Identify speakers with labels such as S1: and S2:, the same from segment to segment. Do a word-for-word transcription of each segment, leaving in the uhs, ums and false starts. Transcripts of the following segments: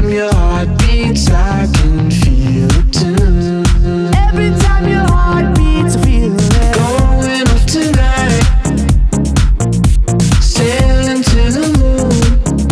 S1: time your heart beats, I can feel it too.
S2: Every time your heart beats, I feel it.
S1: Going off tonight, sailing to the moon.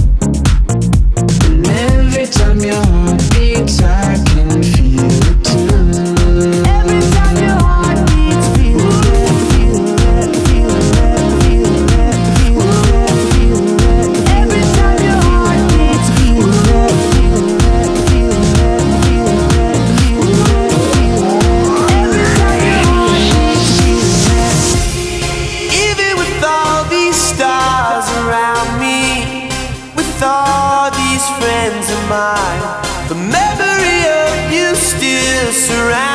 S1: And every time your heart beats, I can feel it too.
S2: Every time your heart beats, I feel it. Feel it, feel it, feel it, feel it, feel it. Every time your heart beats, I feel it. Feel it, feel it, feel it, feel it, feel it. Every time your heart beats, I feel it.
S3: Even with all these stars around me, with all these friends of mine, the memory of you still surrounds